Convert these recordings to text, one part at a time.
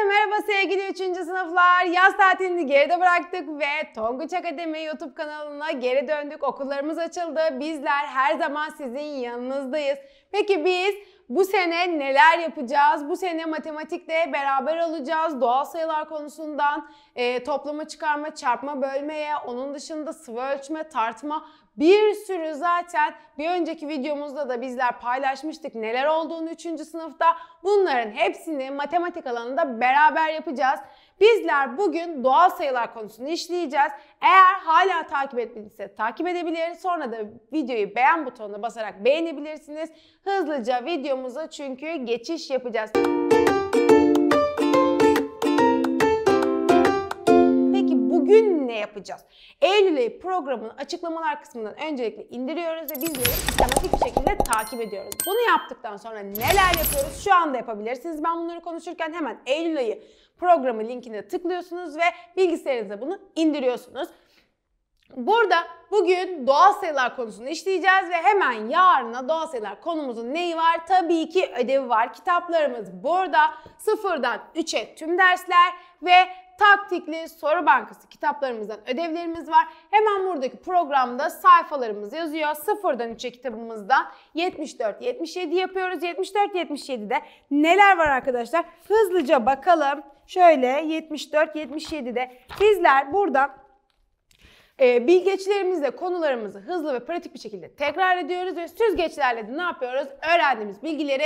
merhaba sevgili 3. sınıflar. Yaz tatilini geride bıraktık ve Tonguç Akademi YouTube kanalına geri döndük. Okullarımız açıldı. Bizler her zaman sizin yanınızdayız. Peki biz bu sene neler yapacağız? Bu sene matematikte beraber olacağız. Doğal sayılar konusundan toplama, çıkarma, çarpma, bölmeye, onun dışında sıvı ölçme, tartma, bir sürü zaten bir önceki videomuzda da bizler paylaşmıştık neler olduğunu 3. sınıfta. Bunların hepsini matematik alanında beraber yapacağız. Bizler bugün doğal sayılar konusunu işleyeceğiz. Eğer hala takip etmediyse takip edebilir. Sonra da videoyu beğen butonuna basarak beğenebilirsiniz. Hızlıca videomuza çünkü geçiş yapacağız. Bugün ne yapacağız? Eylül ayı programının açıklamalar kısmından öncelikle indiriyoruz ve bizleri sistematik bir şekilde takip ediyoruz. Bunu yaptıktan sonra neler yapıyoruz? Şu anda yapabilirsiniz. Ben bunları konuşurken hemen Eylül ayı programı linkine tıklıyorsunuz ve bilgisayarınıza bunu indiriyorsunuz. Burada bugün doğal sayılar konusunu işleyeceğiz ve hemen yarına doğal sayılar konumuzun neyi var? Tabii ki ödevi var. Kitaplarımız burada. 0'dan 3'e tüm dersler ve taktikli soru bankası kitaplarımızdan ödevlerimiz var. Hemen buradaki programda sayfalarımız yazıyor. 0'dan 3'e kitabımızda 74-77 yapıyoruz. 74-77'de neler var arkadaşlar? Hızlıca bakalım. Şöyle 74-77'de bizler burada bilgeçlerimizle konularımızı hızlı ve pratik bir şekilde tekrar ediyoruz ve süzgeçlerle de ne yapıyoruz? Öğrendiğimiz bilgileri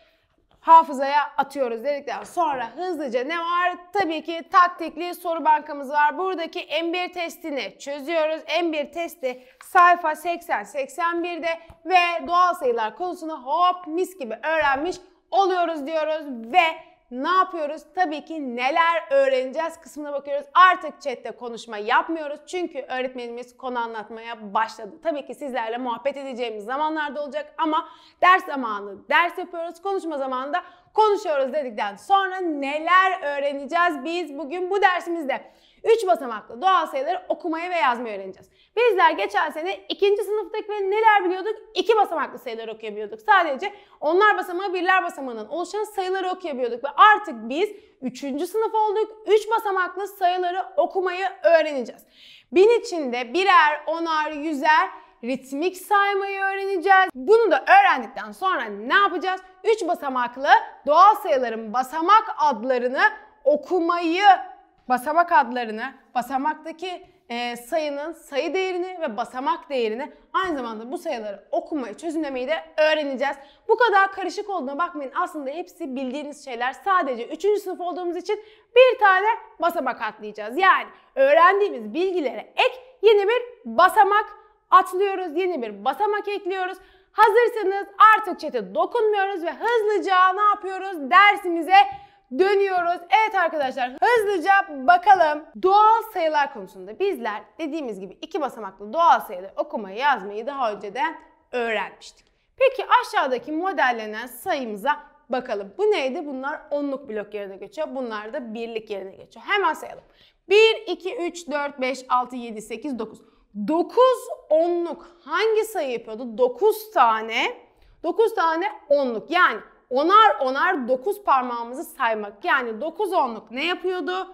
hafızaya atıyoruz dedikten sonra hızlıca ne var? Tabii ki taktikli soru bankamız var. Buradaki M1 testini çözüyoruz. M1 testi sayfa 80-81'de ve doğal sayılar konusunu hop mis gibi öğrenmiş oluyoruz diyoruz ve ne yapıyoruz? Tabii ki neler öğreneceğiz kısmına bakıyoruz. Artık chatte konuşma yapmıyoruz. Çünkü öğretmenimiz konu anlatmaya başladı. Tabii ki sizlerle muhabbet edeceğimiz zamanlarda olacak ama ders zamanı ders yapıyoruz. Konuşma zamanında konuşuyoruz dedikten sonra neler öğreneceğiz biz bugün bu dersimizde? 3 basamaklı doğal sayıları okumayı ve yazmayı öğreneceğiz. Bizler geçen sene 2. sınıftaki ve neler biliyorduk? 2 basamaklı sayıları okuyabiliyorduk. Sadece onlar basamağı birler basamağından oluşan sayıları okuyabiliyorduk ve artık biz 3. sınıf olduk. 3 basamaklı sayıları okumayı öğreneceğiz. Bin içinde birer, onar, yüzer ritmik saymayı öğreneceğiz. Bunu da öğrendikten sonra ne yapacağız? 3 basamaklı doğal sayıların basamak adlarını okumayı, basamak adlarını, basamaktaki sayının sayı değerini ve basamak değerini aynı zamanda bu sayıları okumayı, çözümlemeyi de öğreneceğiz. Bu kadar karışık olduğuna bakmayın. Aslında hepsi bildiğiniz şeyler. Sadece 3. sınıf olduğumuz için bir tane basamak atlayacağız. Yani öğrendiğimiz bilgilere ek yeni bir basamak atlıyoruz. Yeni bir basamak ekliyoruz. Hazırsanız artık chat'e dokunmuyoruz ve hızlıca ne yapıyoruz? Dersimize dönüyoruz. Evet arkadaşlar hızlıca bakalım. Doğal sayılar konusunda bizler dediğimiz gibi 2 basamaklı doğal sayıları okumayı yazmayı daha önceden öğrenmiştik. Peki aşağıdaki modellenen sayımıza bakalım. Bu neydi? Bunlar onluk blok yerine geçiyor. Bunlar da birlik yerine geçiyor. Hemen sayalım. 1, 2, 3, 4, 5, 6, 7, 8, 9. 9 onluk hangi sayı yapıyordu? 9 tane. 9 tane onluk yani onar onar 9 parmağımızı saymak. Yani 9 onluk ne yapıyordu?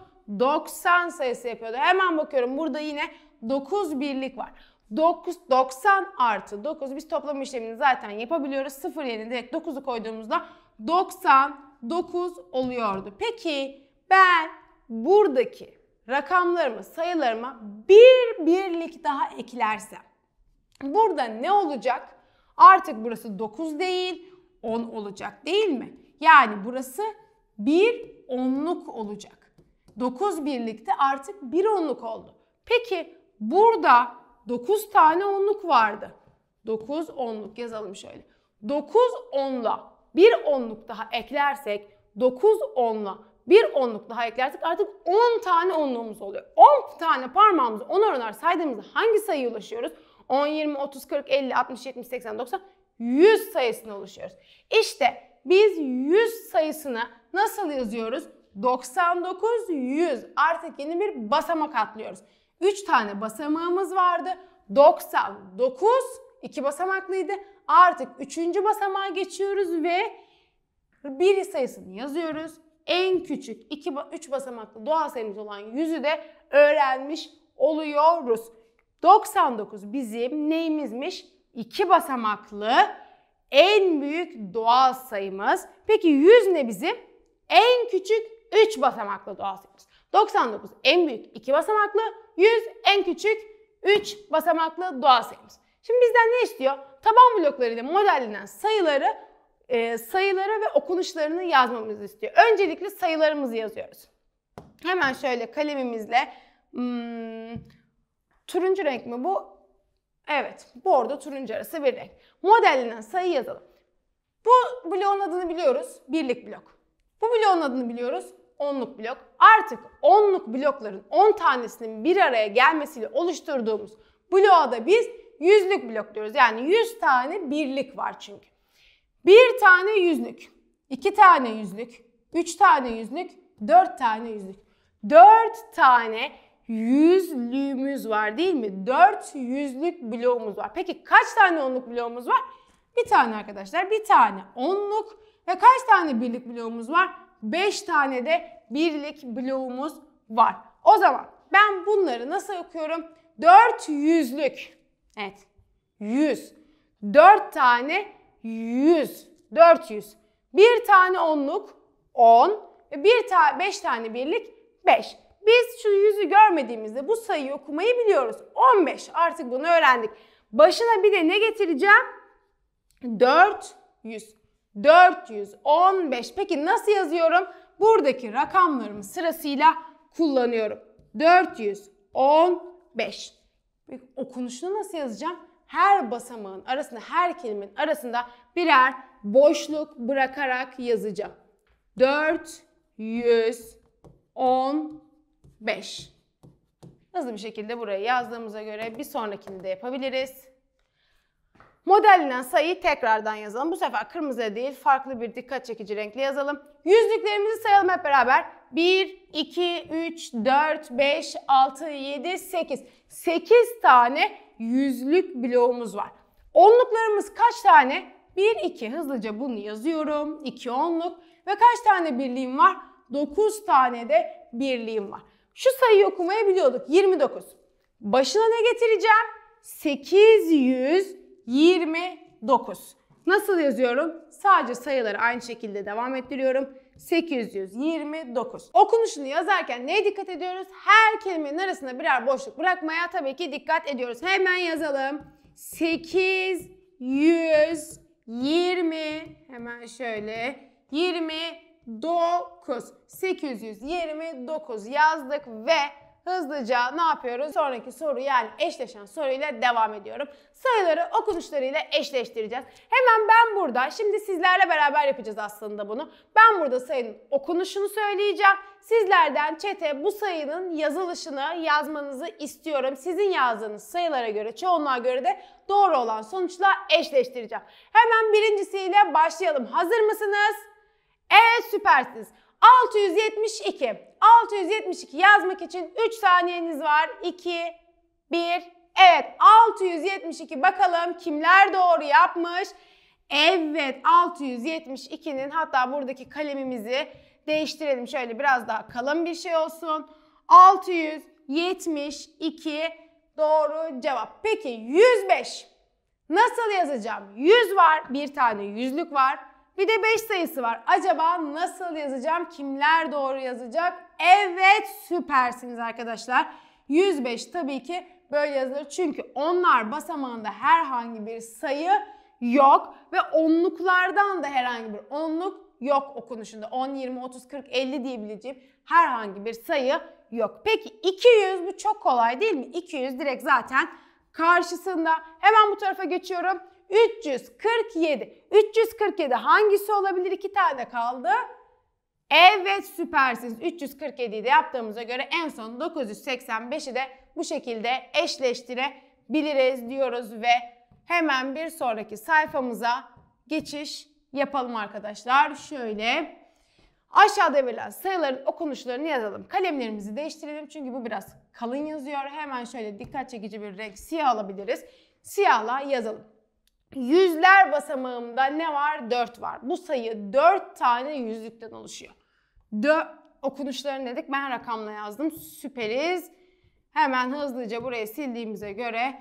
90 sayısı yapıyordu. Hemen bakıyorum burada yine 9 birlik var. 90 artı 9 biz toplama işlemini zaten yapabiliyoruz. 0 yerine direkt 9'u koyduğumuzda 99 oluyordu. Peki ben buradaki rakamlarımı, sayılarıma bir birlik daha eklersem burada ne olacak? Artık burası 9 değil 10 olacak değil mi? Yani burası bir onluk olacak. 9 birlikte artık bir onluk oldu. Peki burada 9 tane onluk vardı. 9 onluk yazalım şöyle. 9 onla bir onluk daha eklersek 9 onla bir onluk daha eklersek artık 10 tane onluğumuz oluyor. 10 tane parmağımızı onar onar saydığımızda hangi sayıya ulaşıyoruz? 10, 20, 30, 40, 50, 60, 70, 80, 90, 100 sayısına ulaşıyoruz. İşte biz 100 sayısını nasıl yazıyoruz? 99, 100. Artık yeni bir basamak atlıyoruz. 3 tane basamağımız vardı. 99, 2 basamaklıydı. Artık 3. basamağa geçiyoruz ve bir sayısını yazıyoruz. en küçük 3 basamaklı doğal sayımız olan 100'ü de öğrenmiş oluyoruz. 99 bizim neyimizmiş? 2 basamaklı en büyük doğal sayımız. Peki 100 ne bizim? En küçük 3 basamaklı doğal sayımız. 99 en büyük 2 basamaklı, 100 en küçük 3 basamaklı doğal sayımız. Şimdi bizden ne istiyor? Taban bloklarıyla modellenen sayıları ve okunuşlarını yazmamızı istiyor. Öncelikle sayılarımızı yazıyoruz. Hemen şöyle kalemimizle turuncu renk mi bu? Evet, bordo turuncu arası bir renk. Modellenen sayı yazalım. Bu bloğun adını biliyoruz, birlik blok. Bu bloğun adını biliyoruz, onluk blok. Artık onluk blokların 10 tanesinin bir araya gelmesiyle oluşturduğumuz bloğa da biz yüzlük blok diyoruz. Yani 100 tane birlik var çünkü. 1 tane yüzlük, 2 tane yüzlük, 3 tane yüzlük, 4 tane yüzlük. 4 tane yüzlüğümüz var değil mi? 4 yüzlük bloğumuz var. Peki kaç tane onluk bloğumuz var? Bir tane arkadaşlar, bir tane onluk ve kaç tane birlik bloğumuz var? 5 tane de birlik bloğumuz var. O zaman ben bunları nasıl okuyorum? 4 yüzlük. Evet, 100. 4 tane 100. 400. Bir tane onluk 10 ve 5 tane birlik 5. Biz şu 100'ü görmediğimizde bu sayıyı okumayı biliyoruz. 15. Artık bunu öğrendik. Başına bir de ne getireceğim? 400. 415. Peki nasıl yazıyorum? Buradaki rakamlarımı sırasıyla kullanıyorum. 415. Peki okunuşunu nasıl yazacağım? Her basamağın arasında, her kelimenin arasında birer boşluk bırakarak yazacağım. 415. Hızlı bir şekilde burayı yazdığımıza göre bir sonrakini de yapabiliriz. Modellenen sayıyı tekrardan yazalım. Bu sefer kırmızı değil, farklı bir dikkat çekici renkle yazalım. Yüzlüklerimizi sayalım hep beraber. 1, 2, 3, 4, 5, 6, 7, 8. 8 tane yüzlük bloğumuz var. Onluklarımız kaç tane? 1, 2. Hızlıca bunu yazıyorum. 2 onluk. Ve kaç tane birliğim var? 9 tane de birliğim var. Şu sayıyı okumayı biliyorduk. 29. Başına ne getireceğim? 829. Nasıl yazıyorum? Sadece sayıları aynı şekilde devam ettiriyorum. 829. Okunuşunu yazarken neye dikkat ediyoruz? Her kelimenin arasında birer boşluk bırakmaya tabii ki dikkat ediyoruz. Hemen yazalım. 820. Hemen şöyle. 29. 829 yazdık ve hızlıca ne yapıyoruz? Sonraki soru yani eşleşen soruyla devam ediyorum. Sayıları okunuşlarıyla eşleştireceğiz. Hemen ben burada, şimdi sizlerle beraber yapacağız aslında bunu. Ben burada sayının okunuşunu söyleyeceğim. Sizlerden chat'e bu sayının yazılışını yazmanızı istiyorum. Sizin yazdığınız sayılara göre, çoğunluğa göre de doğru olan sonuçla eşleştireceğim. Hemen birincisiyle başlayalım. Hazır mısınız? Evet, süpersiniz. 672. 672 yazmak için 3 saniyeniz var. 2, 1. Evet, 672. Bakalım kimler doğru yapmış? Evet, 672'nin, hatta buradaki kalemimizi değiştirelim. Şöyle biraz daha kalın bir şey olsun. 672 doğru cevap. Peki 105. Nasıl yazacağım? 100 var, bir tane yüzlük var. Bir de 5 sayısı var. Acaba nasıl yazacağım? Kimler doğru yazacak? Evet, süpersiniz arkadaşlar. 105 tabii ki böyle yazılır. Çünkü onlar basamağında herhangi bir sayı yok. Ve onluklardan da herhangi bir onluk yok okunuşunda. 10, 20, 30, 40, 50 diyebileceğim herhangi bir sayı yok. Peki 200, bu çok kolay değil mi? 200 direkt zaten karşısında. Hemen bu tarafa geçiyorum. 347. 347 hangisi olabilir? 2 tane kaldı. Evet, süpersiniz. 347'yi de yaptığımıza göre en son 985'i de bu şekilde eşleştirebiliriz diyoruz ve hemen bir sonraki sayfamıza geçiş yapalım arkadaşlar. Şöyle aşağıda verilen sayıların okunuşlarını yazalım. Kalemlerimizi değiştirelim çünkü bu biraz kalın yazıyor. Hemen şöyle dikkat çekici bir renk siyah alabiliriz. Siyahla yazalım. Yüzler basamağımda ne var? 4 var. Bu sayı 4 tane yüzlükten oluşuyor. Okunuşlarını dedik. Ben rakamla yazdım. Süperiz. Hemen hızlıca burayı sildiğimize göre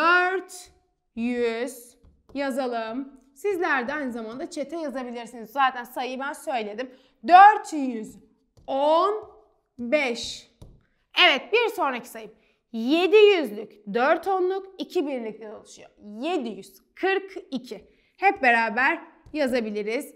400 yazalım. Sizler de aynı zamanda chat'e yazabilirsiniz. Zaten sayıyı ben söyledim. 415. Evet, bir sonraki sayım. 700'lük, 4 onluk, 2 birlikten oluşuyor. 742. Hep beraber yazabiliriz.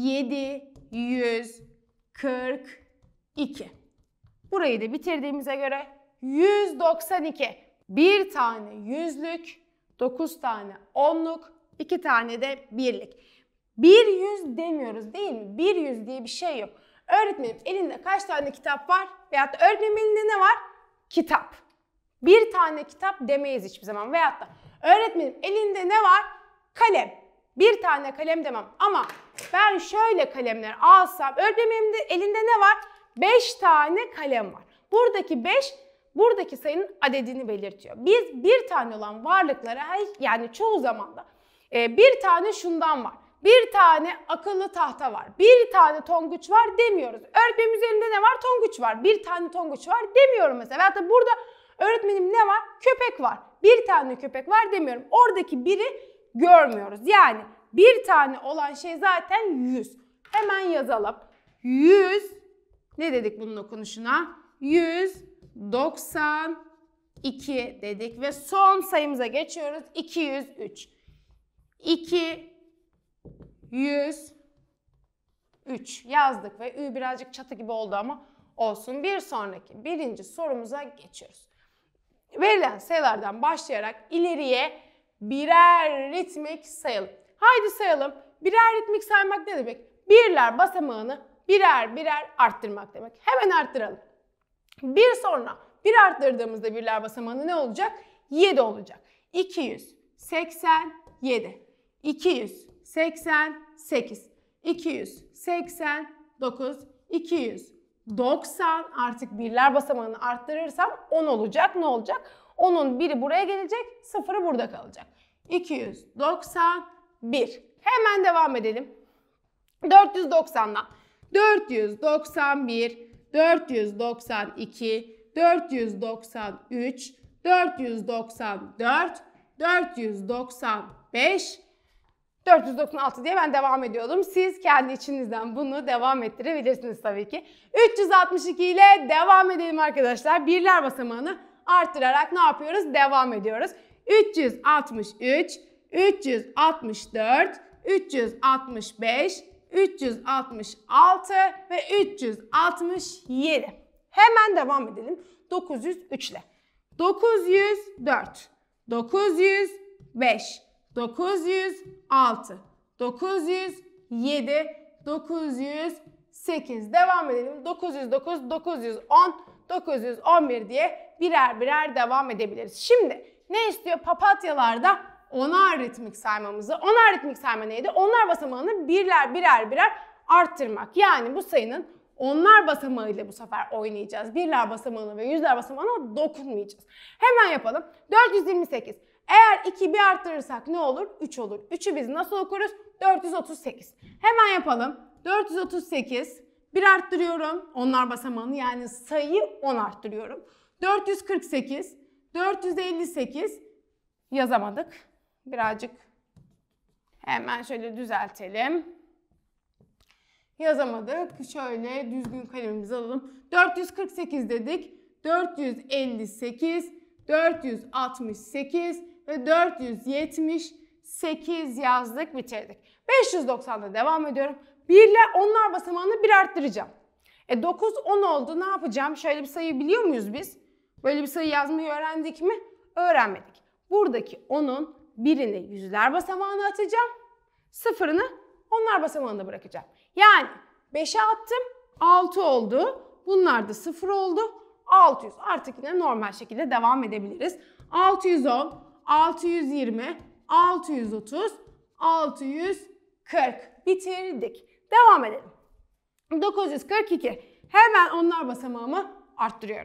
742. Burayı da bitirdiğimize göre 192. Bir tane yüzlük, 9 tane onluk, 2 tane de birlik. 100 demiyoruz değil mi? 100 diye bir şey yok. Öğretmenim elinde kaç tane kitap var? Veyahut da öğretmenim elinde ne var? Kitap. Bir tane kitap demeyiz hiçbir zaman. Veyahut da öğretmenim elinde ne var? Kalem. Bir tane kalem demem. Ama ben şöyle kalemler alsam, öğretmenim elinde ne var? 5 tane kalem var. Buradaki 5, buradaki sayının adedini belirtiyor. Biz bir tane olan varlıklara, yani çoğu zaman da bir tane şundan var. Bir tane akıllı tahta var. Bir tane tonguç var demiyoruz. Öğretmenim üzerinde ne var? Tonguç var. Bir tane tonguç var demiyorum mesela. Veyahut da burada öğretmenim ne var? Köpek var. Bir tane köpek var demiyorum. Oradaki biri görmüyoruz. Yani bir tane olan şey zaten 100. Hemen yazalım. 100, ne dedik bunun okunuşuna? 192 dedik ve son sayımıza geçiyoruz. 203. 203 yazdık ve ü birazcık çatı gibi oldu ama olsun. Bir sonraki birinci sorumuza geçiyoruz. Verilen sayılardan başlayarak ileriye birer ritmik sayalım. Haydi sayalım. Birer ritmik saymak ne demek? Birler basamağını birer birer arttırmak demek. Hemen arttıralım. Bir sonra bir arttırdığımızda birler basamağını ne olacak? 7 olacak. 287, 288, 289, 290, artık birler basamağını arttırırsam 10 olacak. Ne olacak? 10'un biri buraya gelecek, sıfırı burada kalacak. 291. Hemen devam edelim. 490'dan. 491, 492, 493, 494, 495, 496 diye ben devam ediyordum. Siz kendi içinizden bunu devam ettirebilirsiniz tabii ki. 362 ile devam edelim arkadaşlar. Birler basamağını arttırarak ne yapıyoruz? Devam ediyoruz. 363, 364, 365, 366 ve 367. Hemen devam edelim. 903 ile. 904, 905, 906, 907, 908. Devam edelim. 909, 910, 911 diye birer birer devam edebiliriz. Şimdi ne istiyor? Papatyalarda onar ritmik saymamızı. Onar ritmik sayma neydi? Onlar basamağını birler birer arttırmak. Yani bu sayının onlar basamağıyla bu sefer oynayacağız. Birler basamağına ve yüzler basamağına dokunmayacağız. Hemen yapalım. 428. Eğer 2 bir arttırırsak ne olur? 3 olur. 3'ü biz nasıl okuruz? 438. Hemen yapalım. 438. Bir arttırıyorum. Onlar basamağını, yani sayıyı 10 arttırıyorum. 448. 458. Yazamadık. Birazcık hemen şöyle düzeltelim. Yazamadık. Şöyle düzgün kalemimizi alalım. 448 dedik. 458, 468 ve 478 yazdık, bitirdik. 590'da devam ediyorum. Birler onlar basamağını bir arttıracağım. 9, 10 oldu. Ne yapacağım? Şöyle bir sayı biliyor muyuz biz? Böyle bir sayı yazmayı öğrendik mi? Öğrenmedik. Buradaki 10'un birini yüzler basamağına atacağım. Sıfırını onlar basamağında bırakacağım. Yani 5'e attım, 6 oldu. Bunlar da 0 oldu. 600. Artık yine normal şekilde devam edebiliriz. 610, 620, 630, 640. Bitirdik. Devam edelim. 942. Hemen onlar basamağımı arttırıyorum.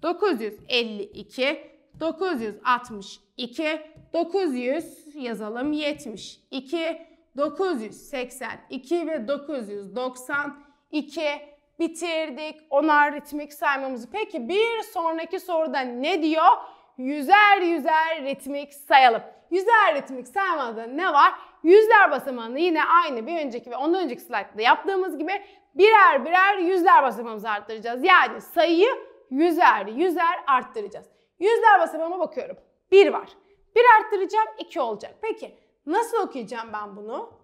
952, 962, 900 yazalım, 72, 982 ve 992. bitirdik. Onar ritmik saymamızı. Peki bir sonraki soruda ne diyor? Yüzer yüzer ritmik sayalım. Yüzer ritmik saymada ne var? Yüzler basamağını yine aynı bir önceki ve ondan önceki slaytta yaptığımız gibi birer birer yüzler basamağımızı arttıracağız. Yani sayıyı yüzer yüzer arttıracağız. Yüzler basamağıma bakıyorum. 1 var. 1 arttıracağım, 2 olacak. Peki nasıl okuyacağım ben bunu?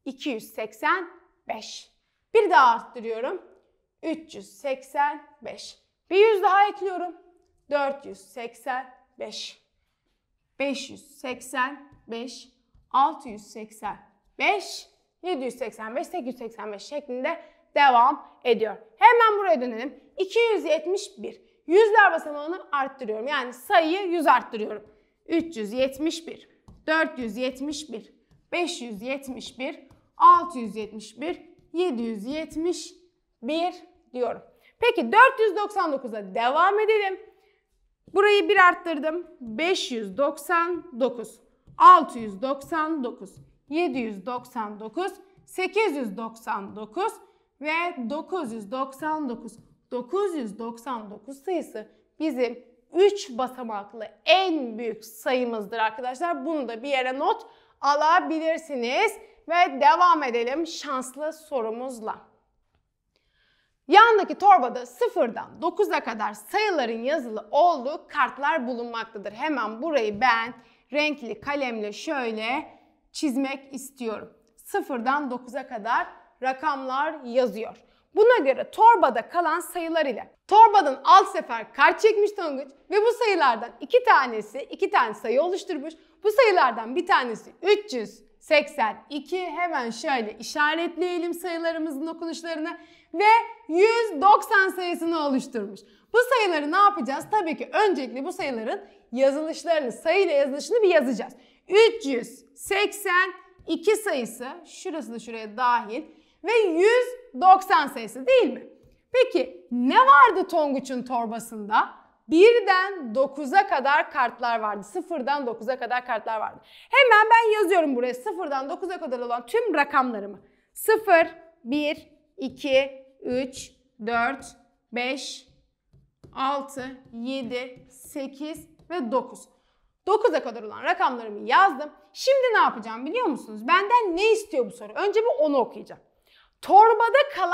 285. Bir daha arttırıyorum. 385. Bir 100 daha ekliyorum. 485. 585. 685. 785. 885 şeklinde devam ediyor. Hemen buraya dönelim. 271. Yüzler basamağını arttırıyorum. Yani sayıyı 100 arttırıyorum. 371. 471. 571. 671. 771 diyorum. Peki 499'a devam edelim. Burayı bir arttırdım. 599, 699, 799, 899 ve 999. 999 sayısı bizim 3 basamaklı en büyük sayımızdır arkadaşlar. Bunu da bir yere not alabilirsiniz. Ve devam edelim şanslı sorumuzla. Yandaki torbada 0'dan 9'a kadar sayıların yazılı olduğu kartlar bulunmaktadır. Hemen burayı ben renkli kalemle şöyle çizmek istiyorum. 0'dan 9'a kadar rakamlar yazıyor. Buna göre torbada kalan sayılar ile torbadan 6 sefer kart çekmiş Tonguç ve bu sayılardan 2 tane sayı oluşturmuş. Bu sayılardan bir tanesi 382. Hemen şöyle işaretleyelim sayılarımızın okunuşlarını ve 190 sayısını oluşturmuş. Bu sayıları ne yapacağız? Tabii ki öncelikle bu sayıların yazılışlarını, sayıyla yazılışını bir yazacağız. 382 sayısı, şurası da şuraya dahil ve 190 sayısı değil mi? Peki ne vardı Tonguç'un torbasında? 1'den 9'a kadar kartlar vardı. 0'dan 9'a kadar kartlar vardı. Hemen ben yazıyorum buraya 0'dan 9'a kadar olan tüm rakamlarımı. 0, 1, 2, 3, 4, 5, 6, 7, 8 ve 9. 9'a kadar olan rakamlarımı yazdım. Şimdi ne yapacağım biliyor musunuz? Benden ne istiyor bu soru? Önce bir onu okuyacağım. Torbada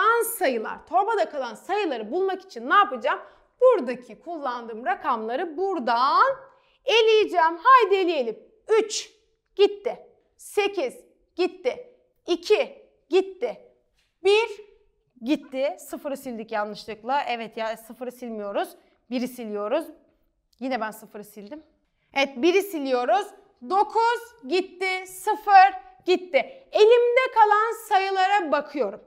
kalan sayıları bulmak için ne yapacağım? Buradaki kullandığım rakamları buradan eleyeceğim. Haydi eleyelim. 3 gitti. 8 gitti. 2 gitti. 1 gitti. 0'ı sildik yanlışlıkla. Evet ya 0'ı silmiyoruz. 1'i siliyoruz. Yine ben 0'ı sildim. Evet 1'i siliyoruz. 9 gitti. 0 gitti. Elimde kalan sayılara bakıyorum.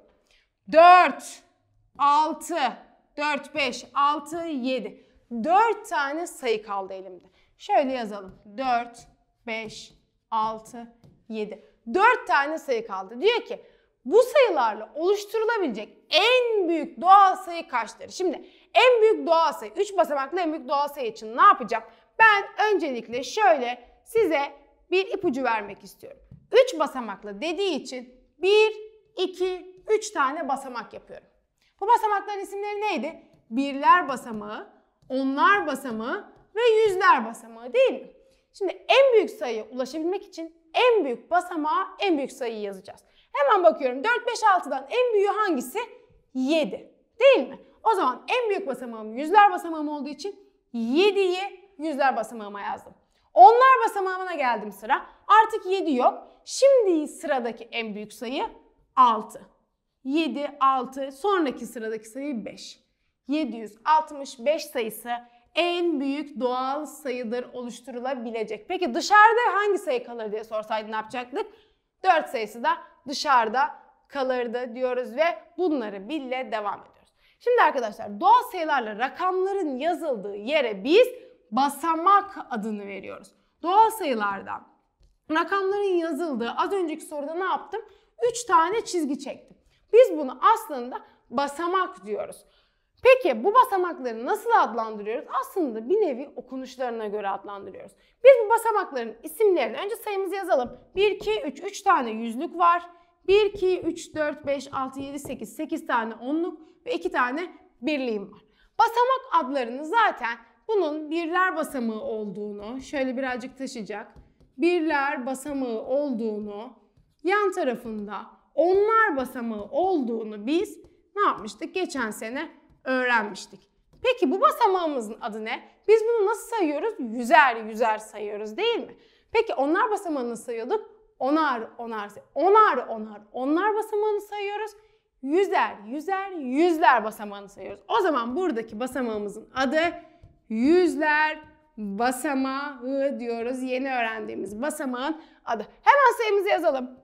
4, 6, 4, 5, 6, 7. 4 tane sayı kaldı elimde. Şöyle yazalım. 4, 5, 6, 7. 4 tane sayı kaldı. Diyor ki bu sayılarla oluşturulabilecek en büyük doğal sayı kaçtır? Şimdi en büyük doğal sayı, 3 basamaklı en büyük doğal sayı için ne yapacağım? Ben öncelikle şöyle size bir ipucu vermek istiyorum. 3 basamaklı dediği için 1, 2, 3 tane basamak yapıyorum. Bu basamakların isimleri neydi? Birler basamağı, onlar basamağı ve yüzler basamağı değil mi? Şimdi en büyük sayıya ulaşabilmek için en büyük basamağa en büyük sayıyı yazacağız. Hemen bakıyorum 4, 5, 6'dan en büyüğü hangisi? 7 değil mi? O zaman en büyük basamağım yüzler basamağım olduğu için 7'yi yüzler basamağıma yazdım. Onlar basamağına geldim sıra. Artık 7 yok. Şimdi sıradaki en büyük sayı 6. 7, 6. Sonraki sıradaki sayı 5. 765 sayısı en büyük doğal sayıdır oluşturulabilecek. Peki dışarıda hangi sayı kalır diye sorsaydı ne yapacaktık? 4 sayısı da dışarıda kalırdı diyoruz ve bunları bille devam ediyoruz. Şimdi arkadaşlar doğal sayılarla rakamların yazıldığı yere biz basamak adını veriyoruz. Doğal sayılardan rakamların yazıldığı az önceki soruda ne yaptım? 3 tane çizgi çektim. Biz bunu aslında basamak diyoruz. Peki bu basamakları nasıl adlandırıyoruz? Aslında bir nevi okunuşlarına göre adlandırıyoruz. Biz bu basamakların isimlerini önce sayımızı yazalım. 1, 2, 3. 3 tane yüzlük var. 1, 2, 3, 4, 5, 6, 7, 8. 8 tane onluk ve 2 tane birliğim var. Basamak adlarını zaten bunun birler basamağı olduğunu, şöyle birazcık taşıyacak, birler basamağı olduğunu, yan tarafında onlar basamağı olduğunu biz ne yapmıştık? Geçen sene öğrenmiştik. Peki bu basamağımızın adı ne? Biz bunu nasıl sayıyoruz? Yüzer yüzer sayıyoruz değil mi? Peki onlar basamağını nasıl sayıyorduk? Onar basamağını sayıyoruz. Yüzer yüzer yüzler basamağını sayıyoruz. O zaman buradaki basamağımızın adı yüzler basamağı diyoruz. Yeni öğrendiğimiz basamağın adı. Hemen sayımızı yazalım.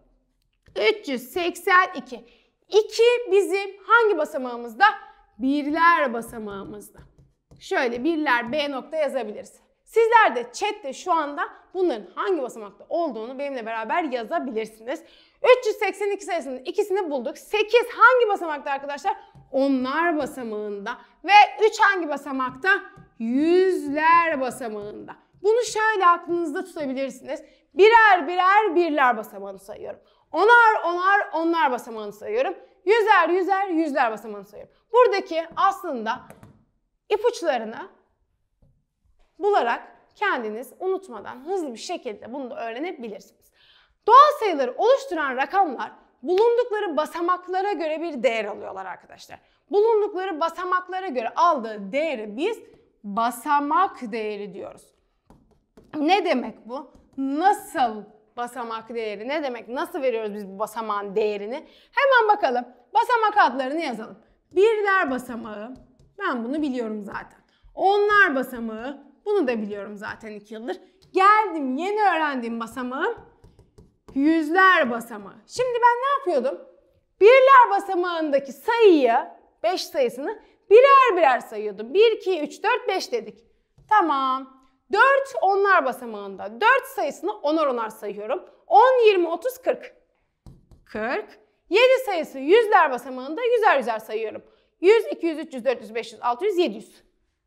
382. 2 bizim hangi basamağımızda? Birler basamağımızda. Şöyle birler B nokta yazabiliriz. Sizler de chatte şu anda bunların hangi basamakta olduğunu benimle beraber yazabilirsiniz. 382 sayısının ikisini bulduk. 8 hangi basamakta arkadaşlar? Onlar basamağında. Ve 3 hangi basamakta? Yüzler basamağında. Bunu şöyle aklınızda tutabilirsiniz. Birer birer birler basamağını sayıyorum. Onlar basamağını sayıyorum. Yüzer yüzler basamağını sayıyorum. Buradaki aslında ipuçlarını bularak kendiniz unutmadan hızlı bir şekilde bunu da öğrenebilirsiniz. Doğal sayıları oluşturan rakamlar bulundukları basamaklara göre bir değer alıyorlar arkadaşlar. Bulundukları basamaklara göre aldığı değeri biz basamak değeri diyoruz. Ne demek bu? Nasıl basamak değeri? Ne demek? Nasıl veriyoruz biz bu basamağın değerini? Hemen bakalım. Basamak adlarını yazalım. Birler basamağı, ben bunu biliyorum zaten. Onlar basamağı, bunu da biliyorum zaten 2 yıldır. Geldim yeni öğrendiğim basamağım yüzler basamağı. Şimdi ben ne yapıyordum? Birler basamağındaki sayıyı, 5 sayısını birer birer sayıyordum. 1, 2, 3, 4, 5 dedik. Tamam. 4 onlar basamağında. 4 sayısını onar sayıyorum. 10, 20, 30, 40. 40. 7 sayısı yüzler basamağında yüzer sayıyorum. 100, 200, 300, 400, 500, 600, 700.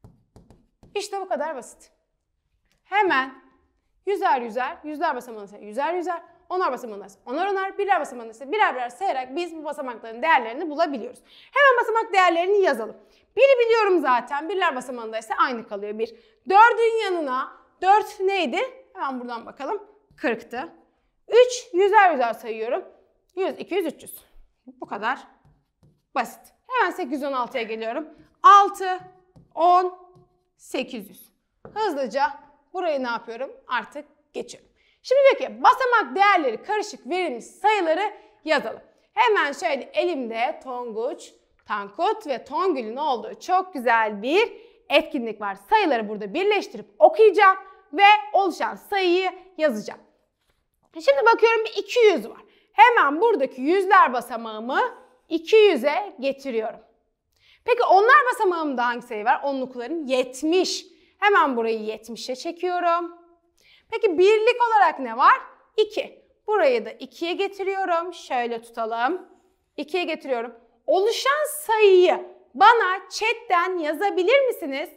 İşte bu kadar basit. Hemen yüzler basamağında yüzer, onar basamağında onar, birler basamağında ise birer birer sayarak biz bu basamakların değerlerini bulabiliyoruz. Hemen basamak değerlerini yazalım. Biri biliyorum zaten, birler basamağında ise aynı kalıyor 1. 4'ün yanına 4 neydi? Hemen buradan bakalım. 40'tı. 3 yüzer sayıyorum. 100, 200, 300. Bu kadar basit. Hemen 816'ya geliyorum. 6, 10, 800. Hızlıca burayı ne yapıyorum? Artık geçiyorum. Şimdi diyor ki basamak değerleri karışık verilmiş sayıları yazalım. Hemen şöyle elimde Tonguç, Tankut ve Tongül'ün olduğu çok güzel bir etkinlik var. Sayıları burada birleştirip okuyacağım ve oluşan sayıyı yazacağım. Şimdi bakıyorum bir 200 var. Hemen buradaki yüzler basamağımı 200'e getiriyorum. Peki onlar basamağımda hangi sayı var? Onlukların 70. Hemen burayı 70'e çekiyorum. Peki birlik olarak ne var? 2. Burayı da 2'ye getiriyorum. Şöyle tutalım. 2'ye getiriyorum. Oluşan sayıyı bana chatten yazabilir misiniz?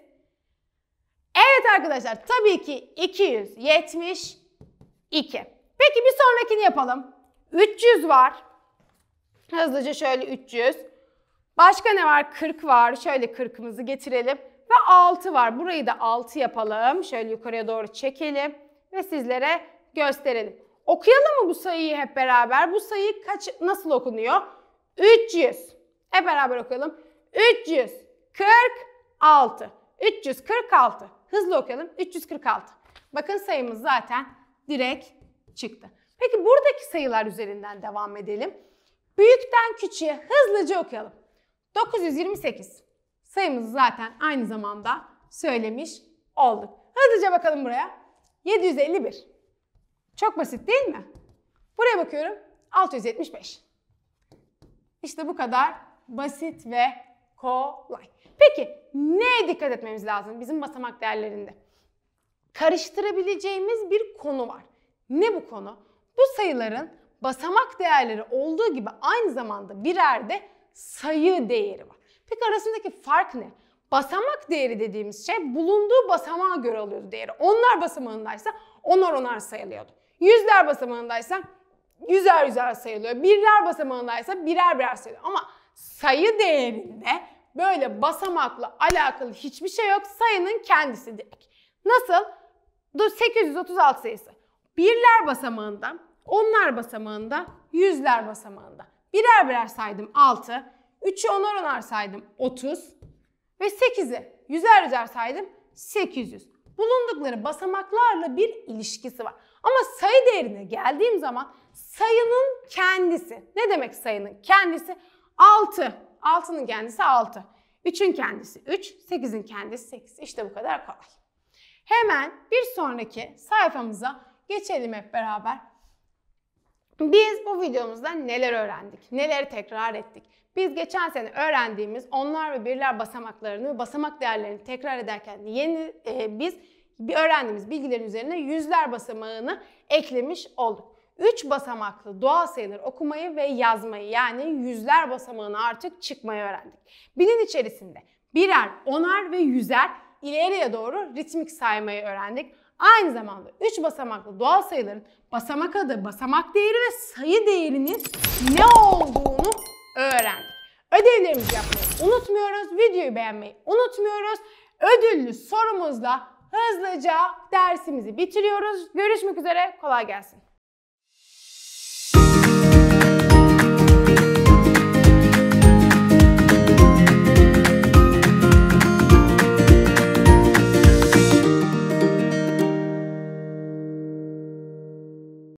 Evet arkadaşlar, tabii ki 272. Peki bir sonrakini yapalım. 300 var. Hızlıca şöyle 300. Başka ne var? 40 var. Şöyle 40'ımızı getirelim. Ve 6 var. Burayı da 6 yapalım. Şöyle yukarıya doğru çekelim. Ve sizlere gösterelim. Okuyalım mı bu sayıyı hep beraber? Bu sayı nasıl okunuyor? 300. Hep beraber okuyalım. 346. 346. Hızlı okuyalım. 346. Bakın sayımız zaten direkt çıktı. Peki buradaki sayılar üzerinden devam edelim. Büyükten küçüğe hızlıca okuyalım. 928. Sayımızı zaten aynı zamanda söylemiş olduk. Hızlıca bakalım buraya. 751. Çok basit değil mi? Buraya bakıyorum. 675. İşte bu kadar basit ve kolay. Peki neye dikkat etmemiz lazım bizim basamak değerlerinde? Karıştırabileceğimiz bir konu var. Ne bu konu? Bu sayıların basamak değerleri olduğu gibi aynı zamanda birer de sayı değeri var. Peki arasındaki fark ne? Basamak değeri dediğimiz şey bulunduğu basamağa göre alıyordu değeri. Onlar basamağındaysa onar sayılıyordu. Yüzler basamağındaysa yüzer sayılıyor. Birler basamağındaysa birer sayılıyor. Ama sayı değerinde böyle basamakla alakalı hiçbir şey yok. Sayının kendisi direkt. Nasıl? 836 sayısı. Birler basamağında, onlar basamağında, yüzler basamağında. Birer birer saydım 6, 3'ü onar onar saydım 30 ve 8'i yüzer yüzer saydım 800. Bulundukları basamaklarla bir ilişkisi var. Ama sayı değerine geldiğim zaman sayının kendisi. Ne demek sayının kendisi? 6. 6'nın kendisi 6. 3'ün kendisi 3. 8'in kendisi 8. İşte bu kadar kolay. Hemen bir sonraki sayfamıza geçelim hep beraber. Biz bu videomuzda neler öğrendik? Neleri tekrar ettik? Biz geçen sene öğrendiğimiz onlar ve birler basamaklarını, basamak değerlerini tekrar ederken biz öğrendiğimiz bilgilerin üzerine yüzler basamağını eklemiş olduk. 3 basamaklı doğal sayıları okumayı ve yazmayı, yani yüzler basamağını artık çıkmayı öğrendik. Bilin içerisinde birer, onar ve yüzer ileriye doğru ritmik saymayı öğrendik. Aynı zamanda 3 basamaklı doğal sayıların basamak adı, basamak değeri ve sayı değerinin ne olduğunu öğrendik. Ödevlerimizi yapmayı unutmuyoruz. Videoyu beğenmeyi unutmuyoruz. Ödüllü sorumuzla hızlıca dersimizi bitiriyoruz. Görüşmek üzere. Kolay gelsin.